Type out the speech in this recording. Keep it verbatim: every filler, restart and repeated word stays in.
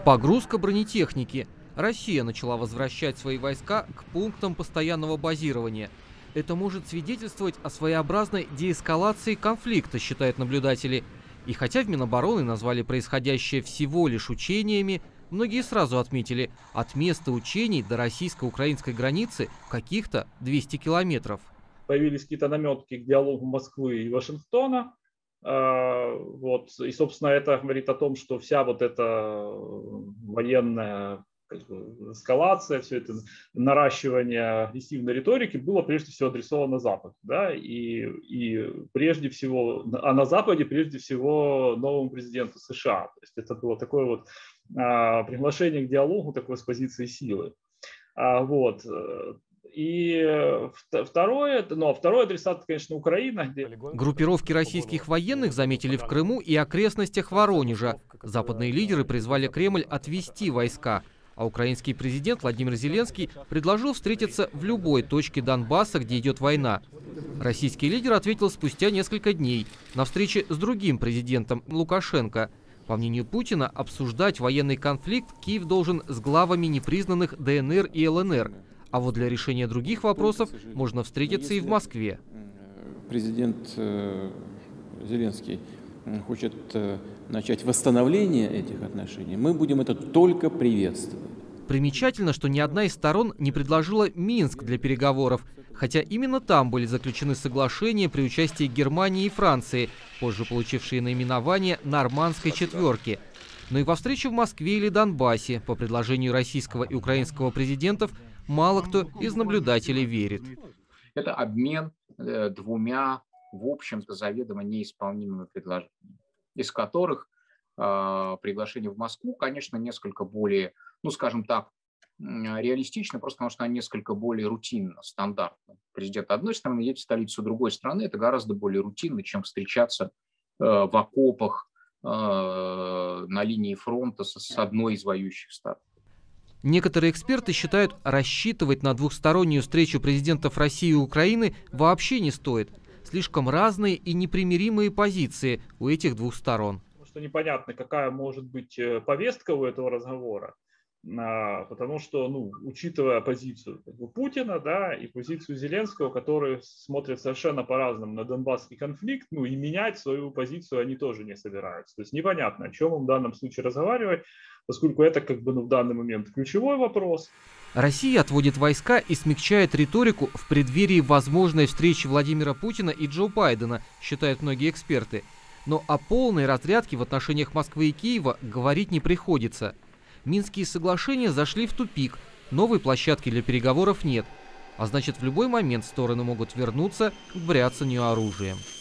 Погрузка бронетехники. Россия начала возвращать свои войска к пунктам постоянного базирования. Это может свидетельствовать о своеобразной деэскалации конфликта, считают наблюдатели. И хотя в Минобороны назвали происходящее всего лишь учениями, многие сразу отметили, от места учений до российско-украинской границы каких-то двести километров. Появились какие-то наметки к диалогу Москвы и Вашингтона. Вот. И, собственно, это говорит о том, что вся вот эта военная как бы эскалация, все это наращивание агрессивной риторики было прежде всего адресовано Западу. Да? И, и прежде всего, а на Западе прежде всего новому президенту США. То есть это было такое вот а, приглашение к диалогу такой с позиции силы. А, вот. И второе, ну, второй адресат, конечно, Украина. Где... Группировки российских военных заметили в Крыму и окрестностях Воронежа. Западные лидеры призвали Кремль отвести войска. А украинский президент Владимир Зеленский предложил встретиться в любой точке Донбасса, где идет война. Российский лидер ответил спустя несколько дней на встрече с другим президентом Лукашенко. По мнению Путина, обсуждать военный конфликт Киев должен с главами непризнанных ДНР и ЛНР. А вот для решения других вопросов можно встретиться и в Москве. Президент Зеленский хочет начать восстановление этих отношений. Мы будем это только приветствовать. Примечательно, что ни одна из сторон не предложила Минск для переговоров, хотя именно там были заключены соглашения при участии Германии и Франции, позже получившие наименование «Нормандской четверки». Но и во встрече в Москве или Донбассе, по предложению российского и украинского президентов, мало кто из наблюдателей верит. Это обмен э, двумя, в общем-то, заведомо неисполнимыми предложениями, из которых э, приглашение в Москву, конечно, несколько более, ну, скажем так, реалистично, просто потому что оно несколько более рутинно, стандартно. Президент одной страны едет в столицу другой страны, это гораздо более рутинно, чем встречаться э, в окопах э, на линии фронта с, с одной из воюющих сторон. Некоторые эксперты считают, рассчитывать на двухстороннюю встречу президентов России и Украины вообще не стоит. Слишком разные и непримиримые позиции у этих двух сторон. Потому что непонятно, какая может быть повестка у этого разговора. Потому что, ну, учитывая позицию как бы Путина, да, и позицию Зеленского, которые смотрят совершенно по-разному на донбасский конфликт, ну и менять свою позицию они тоже не собираются. То есть непонятно, о чем им в данном случае разговаривать, поскольку это как бы, ну, в данный момент ключевой вопрос. Россия отводит войска и смягчает риторику в преддверии возможной встречи Владимира Путина и Джо Байдена, считают многие эксперты. Но о полной разрядке в отношениях Москвы и Киева говорить не приходится. Минские соглашения зашли в тупик, новой площадки для переговоров нет. А значит, в любой момент стороны могут вернуться к бряцанию оружием.